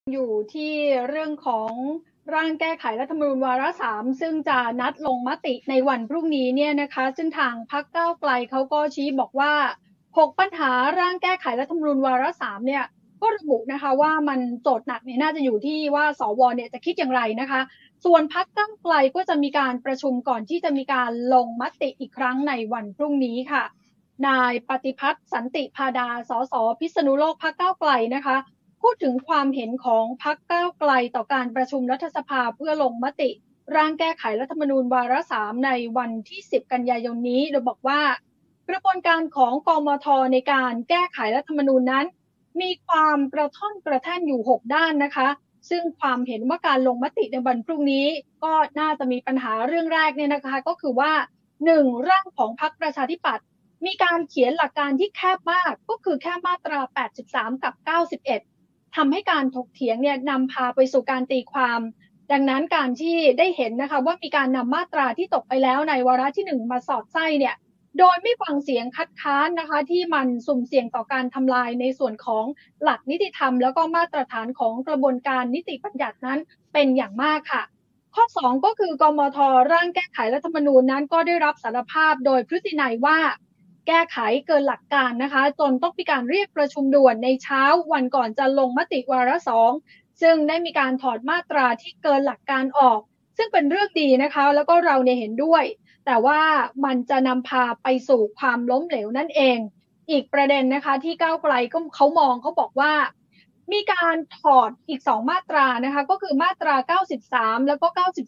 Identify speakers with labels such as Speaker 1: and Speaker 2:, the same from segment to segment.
Speaker 1: อยู่ที่เรื่องของร่างแก้ไขรัฐธรรมนูญวาระสามซึ่งจะนัดลงมติในวันพรุ่งนี้เนี่ยนะคะซึ่งทางพรรคก้าวไกลเขาก็ชี้บอกว่า6ปัญหาร่างแก้ไขรัฐธรรมนูญวาระสามเนี่ยก็ระบุนะคะว่ามันโจทย์หนักเนี่ยน่าจะอยู่ที่ว่าสวเนี่ยจะคิดอย่างไรนะคะส่วนพรรคก้าวไกลก็จะมีการประชุมก่อนที่จะมีการลงมติอีกครั้งในวันพรุ่งนี้ค่ะนายปฏิพัฒน์สันติพาดาสสพิษณุโลกพรรคก้าวไกลนะคะพูดถึงความเห็นของพรรคก้าวไกลต่อการประชุมรัฐสภาเพื่อลงมติร่างแก้ไขรัฐธรรมนูญวาระสามในวันที่10กันยายนนี้โดยบอกว่ากระบวนการของกมธในการแก้ไขรัฐธรรมนูญนั้นมีความกระท่อนกระแท่นอยู่6ด้านนะคะซึ่งความเห็นว่าการลงมติในวันพรุ่งนี้ก็น่าจะมีปัญหาเรื่องแรกเนี่ยนะคะก็คือว่า1ร่างของพรรคประชาธิปัตย์มีการเขียนหลักการที่แคบมากก็คือแค่มาตรา83กับ91ทำให้การถกเถียงเนี่ยนำพาไปสู่การตีความดังนั้นการที่ได้เห็นนะคะว่ามีการนำมาตราที่ตกไปแล้วในวาระที่1มาสอดไส้เนี่ยโดยไม่ฟังเสียงคัดค้านนะคะที่มันสุ่มเสี่ยงต่อการทำลายในส่วนของหลักนิติธรรมแล้วก็มาตรฐานของกระบวนการนิติบัญญัตินั้นเป็นอย่างมากค่ะข้อ2ก็คือกมธร่างแก้ไขรัฐธรรมนูญนั้นก็ได้รับสารภาพโดยพฤตินัยว่าแก้ไขเกินหลักการนะคะจนต้องมีการเรียกประชุมด่วนในเช้าวันก่อนจะลงมติวาระ2ซึ่งได้มีการถอดมาตราที่เกินหลักการออกซึ่งเป็นเรื่องดีนะคะแล้วก็เราเนี่ยเห็นด้วยแต่ว่ามันจะนำพาไปสู่ความล้มเหลวนั่นเองอีกประเด็นนะคะที่ก้าวไกลก็เขามองเขาบอกว่ามีการถอดอีก2มาตรานะคะก็คือมาตรา93แล้วก็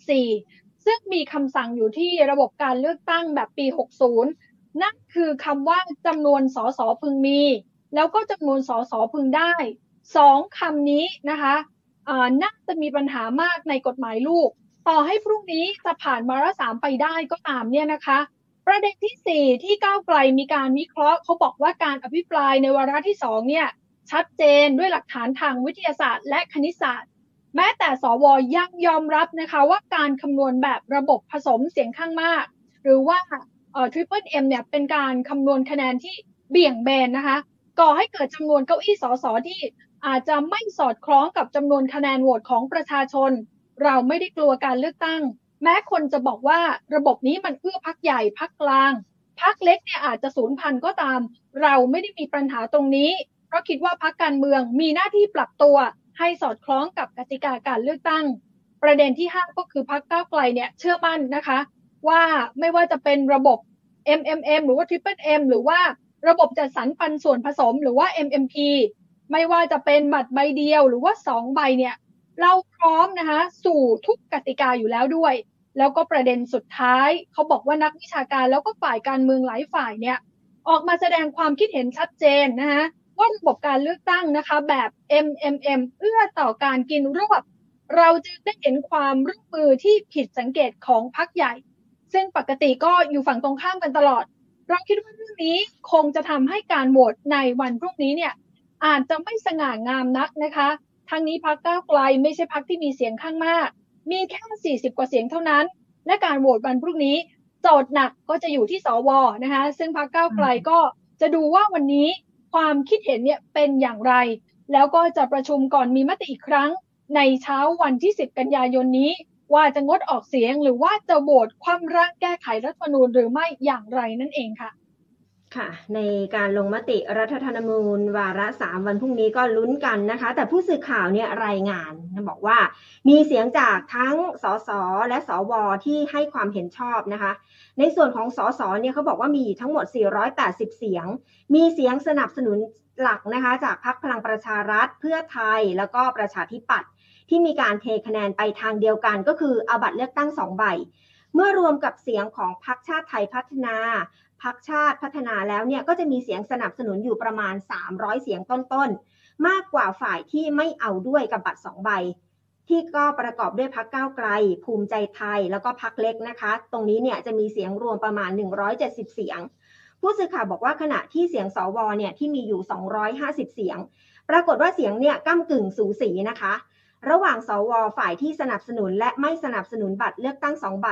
Speaker 1: 94ซึ่งมีคำสั่งอยู่ที่ระบบการเลือกตั้งแบบปี60นั่นคือคำว่าจำนวนสสพึงมีแล้วก็จำนวนสสพึงได้2คำนี้นะคะน่าจะมีปัญหามากในกฎหมายลูกต่อให้พรุ่งนี้จะผ่านวาระ3ไปได้ก็ตามเนี่ยนะคะประเด็นที่4ที่ก้าวไกลมีการวิเคราะห์เขาบอกว่าการอภิปรายในวาระที่2เนี่ยชัดเจนด้วยหลักฐานทางวิทยาศาสตร์และคณิตศาสตร์แม้แต่สวยังยอมรับนะคะว่าการคำนวณแบบระบบผสมเสียงข้างมากหรือว่าTriple M เนี่ยเป็นการคำนวณคะแนนที่เบี่ยงเบนนะคะก่อให้เกิดจำนวนเก้าอี้สสที่อาจจะไม่สอดคล้องกับจำนวนคะแนนโหวตของประชาชนเราไม่ได้กลัวการเลือกตั้งแม้คนจะบอกว่าระบบนี้มันเอื้อพรรคใหญ่พรรคกลางพรรคเล็กเนี่ยอาจจะสูญพันธุ์ก็ตามเราไม่ได้มีปัญหาตรงนี้เพราะคิดว่าพรรคการเมืองมีหน้าที่ปรับตัวให้สอดคล้องกับกติกาการเลือกตั้งประเด็นที่5ก็คือพรรคก้าวไกลเนี่ยเชื่อมั่นนะคะว่าไม่ว่าจะเป็นระบบ MMM หรือว่า Triple M หรือว่าระบบจัดสรรปันส่วนผสมหรือว่า MMP ไม่ว่าจะเป็นบัตรใบเดียวหรือว่า2ใบเนี่ยเราพร้อมนะคะสู่ทุกกติกาอยู่แล้วด้วยแล้วก็ประเด็นสุดท้ายเขาบอกว่านักวิชาการแล้วก็ฝ่ายการเมืองหลายฝ่ายเนี่ยออกมาแสดงความคิดเห็นชัดเจนนะคะว่าระบบการเลือกตั้งนะคะแบบ MMM เอื้อต่อการกินรวบเราจึงได้เห็นความร่วมมือที่ผิดสังเกตของพรรคใหญ่ซึ่งปกติก็อยู่ฝั่งตรงข้ามกันตลอดเราคิดว่าเรื่องนี้คงจะทำให้การโหวตในวันพรุ่งนี้เนี่ยอาจจะไม่สง่างามนักนะคะทั้งนี้พรรคก้าวไกลไม่ใช่พรรคที่มีเสียงข้างมากมีแค่40กว่าเสียงเท่านั้นและการโหวตวันพรุ่งนี้โจทย์หนักก็จะอยู่ที่สวนะคะซึ่งพรรคก้าวไกลก็จะดูว่าวันนี้ความคิดเห็นเนี่ยเป็นอย่างไรแล้วก็จะประชุมก่อนมีมติอีกครั้งในเช้าวันที่10กันยายนนี้ว่าจะงดออกเสียงหรือว่าจะโหวตคว่ำร่างแก้ไขรัฐธรรมนูญหรือไม่อย่างไรนั่นเองค่ะ
Speaker 2: ค่ะในการลงมติรัฐธรรมนูญวาระ3วันพรุ่งนี้ก็ลุ้นกันนะคะแต่ผู้สื่อข่าวเนี่ยรายงานบอกว่ามีเสียงจากทั้งสสและสวที่ให้ความเห็นชอบนะคะในส่วนของสสเนี่ยเขาบอกว่ามีทั้งหมด480เสียงมีเสียงสนับสนุนหลักนะคะจากพรรคพลังประชารัฐเพื่อไทยแล้วก็ประชาธิปัตย์ที่มีการเทคะแนนไปทางเดียวกันก็คือเอาบัตรเลือกตั้ง2ใบเมื่อรวมกับเสียงของพรรคชาติไทยพัฒนาพรรคชาติพัฒนาแล้วเนี่ยก็จะมีเสียงสนับสนุนอยู่ประมาณ300เสียงต้นๆมากกว่าฝ่ายที่ไม่เอาด้วยกับบัตร2ใบที่ก็ประกอบด้วยพรรคก้าวไกลภูมิใจไทยแล้วก็พรรคเล็กนะคะตรงนี้เนี่ยจะมีเสียงรวมประมาณ170เสียงผู้สื่อข่าวบอกว่าขณะที่เสียงสวเนี่ยที่มีอยู่250เสียงปรากฏว่าเสียงเนี่ยก้ำกึ่งสูสีนะคะระหว่างสวฝ่ายที่สนับสนุนและไม่สนับสนุนบัตรเลือกตั้ง2ใบ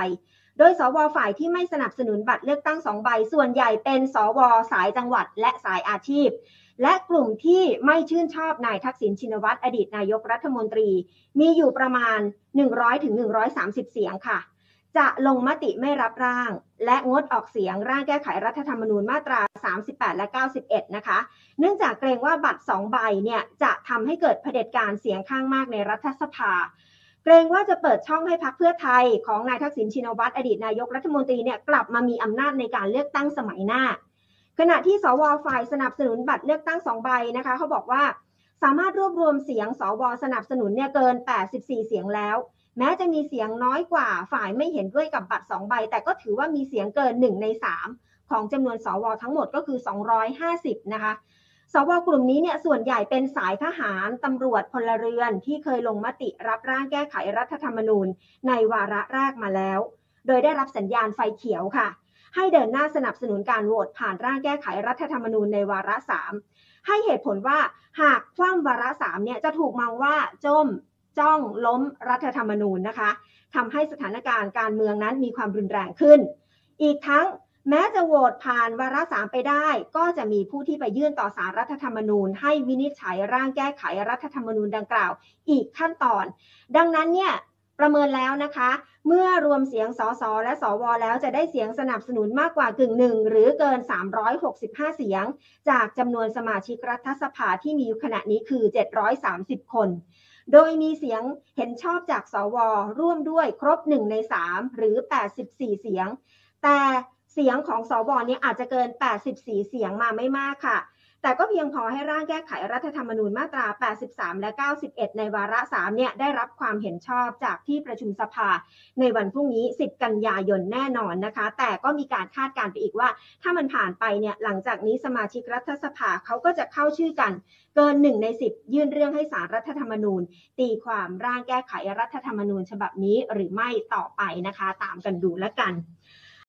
Speaker 2: โดยสวฝ่ายที่ไม่สนับสนุนบัตรเลือกตั้ง2 ใบส่วนใหญ่เป็นสวสายจังหวัดและสายอาชีพและกลุ่มที่ไม่ชื่นชอบนายทักษิณชินวัตรอดีตนายกรัฐมนตรีมีอยู่ประมาณ100 ถึง 130 เสียงค่ะจะลงมติไม่รับร่างและงดออกเสียงร่างแก้ไขรัฐธรรมนูญมาตรา38และ91นะคะเนื่องจากเกรงว่าบัตร2 ใบเนี่ยจะทำให้เกิดเผด็จการเสียงข้างมากในรัฐสภาเกรงว่าจะเปิดช่องให้พรรคเพื่อไทยของนายทักษิณชินวัตรอดีตนายกรัฐมนตรีเนี่ยกลับมามีอำนาจในการเลือกตั้งสมัยหน้าขณะที่สวฝ่ายสนับสนุนบัตรเลือกตั้ง2 ใบนะคะเขาบอกว่าสามารถรวบรวมเสียงสวสนับสนุนเนี่ยเกิน84 เสียงแล้วแม้จะมีเสียงน้อยกว่าฝ่ายไม่เห็นด้วยกับบัตร2 ใบแต่ก็ถือว่ามีเสียงเกิน1 ใน 3ของจำนวนสวทั้งหมดก็คือ250นะคะสวกลุ่มนี้เนี่ยส่วนใหญ่เป็นสายทหารตำรวจพลเรือนที่เคยลงมติรับร่างแก้ไขรัฐธรรมนูญในวาระแรกมาแล้วโดยได้รับสัญญาณไฟเขียวค่ะให้เดินหน้าสนับสนุนการโหวตผ่านร่างแก้ไขรัฐธรรมนูญในวาระ3ให้เหตุผลว่าหากคว่ำวาระ3เนี่ยจะถูกมองว่าจ้องล้มรัฐธรรมนูญนะคะทำให้สถานการณ์การเมืองนั้นมีความรุนแรงขึ้นอีกทั้งแม้จะโหวตผ่านวาระ3ไปได้ก็จะมีผู้ที่ไปยื่นต่อศาลรัฐธรรมนูญให้วินิจฉัยร่างแก้ไขรัฐธรรมนูญดังกล่าวอีกขั้นตอนดังนั้นเนี่ยประเมินแล้วนะคะเมื่อรวมเสียงสสและสวแล้วจะได้เสียงสนับสนุนมากกว่ากึ่งหนึ่งหรือเกิน365เสียงจากจำนวนสมาชิกรัฐสภาที่มีอยู่ขณะนี้คือ730คนโดยมีเสียงเห็นชอบจากสวร่วมด้วยครบ1 ใน 3หรือ84 เสียงแต่เสียงของสวเนี่ยอาจจะเกิน84 เสียงมาไม่มากค่ะแต่ก็เพียงพอให้ร่างแก้ไขรัฐธรรมนูญมาตรา83และ91ในวาระ3เนี่ยได้รับความเห็นชอบจากที่ประชุมสภาในวันพรุ่งนี้10 กันยายนแน่นอนนะคะแต่ก็มีการคาดการณ์ไปอีกว่าถ้ามันผ่านไปเนี่ยหลังจากนี้สมาชิกรัฐสภาเขาก็จะเข้าชื่อกันเกิน1 ใน 10ยื่นเรื่องให้ศาลรัฐธรรมนูญตีความร่างแก้ไขรัฐธรรมนูญฉบับนี้หรือไม่ต่อไปนะคะตามกันดูแล้วกัน